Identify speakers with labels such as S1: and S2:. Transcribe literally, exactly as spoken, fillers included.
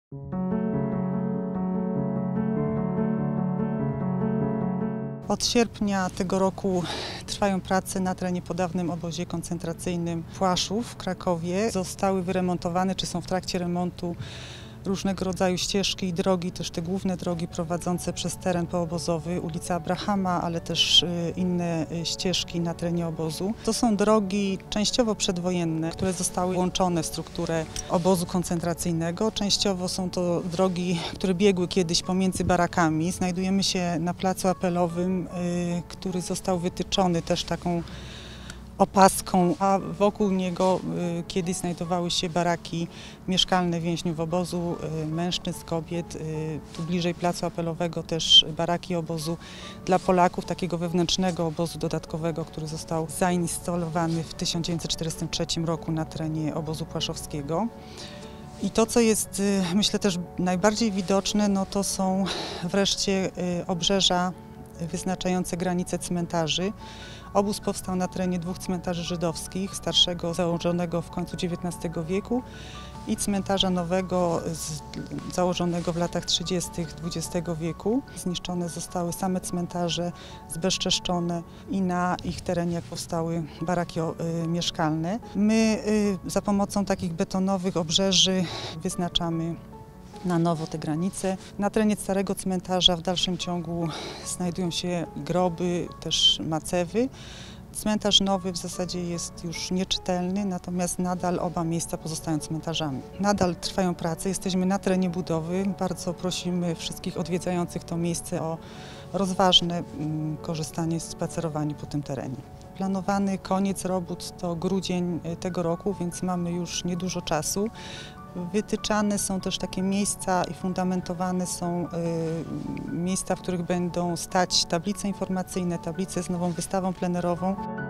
S1: Od sierpnia tego roku trwają prace na terenie po dawnym obozie koncentracyjnym Płaszów w Krakowie. Zostały wyremontowane, czy są w trakcie remontu różnego rodzaju ścieżki i drogi, też te główne drogi prowadzące przez teren poobozowy, ulica Abrahama, ale też inne ścieżki na terenie obozu. To są drogi częściowo przedwojenne, które zostały włączone w strukturę obozu koncentracyjnego. Częściowo są to drogi, które biegły kiedyś pomiędzy barakami. Znajdujemy się na placu apelowym, który został wytyczony też taką opaską, a wokół niego y, kiedyś znajdowały się baraki mieszkalne więźniów obozu, y, mężczyzn, kobiet. Y, tu bliżej placu apelowego też baraki obozu dla Polaków, takiego wewnętrznego obozu dodatkowego, który został zainstalowany w tysiąc dziewięćset czterdziestym trzecim roku na terenie obozu płaszowskiego. I to, co jest, y, myślę, też najbardziej widoczne, no to są wreszcie y, obrzeża wyznaczające granice cmentarzy. Obóz powstał na terenie dwóch cmentarzy żydowskich, starszego założonego w końcu dziewiętnastego wieku i cmentarza nowego z, założonego w latach trzydziestych dwudziestego wieku. Zniszczone zostały same cmentarze, zbezczeszczone i na ich terenie powstały baraki o, y, mieszkalne. My y, za pomocą takich betonowych obrzeży wyznaczamy na nowo te granice. Na terenie starego cmentarza w dalszym ciągu znajdują się groby, też macewy. Cmentarz nowy w zasadzie jest już nieczytelny, natomiast nadal oba miejsca pozostają cmentarzami. Nadal trwają prace, jesteśmy na terenie budowy. Bardzo prosimy wszystkich odwiedzających to miejsce o rozważne mm, korzystanie, spacerowanie po tym terenie. Planowany koniec robót to grudzień tego roku, więc mamy już niedużo czasu. Wytyczane są też takie miejsca i fundamentowane są y, miejsca, w których będą stać tablice informacyjne, tablice z nową wystawą plenerową.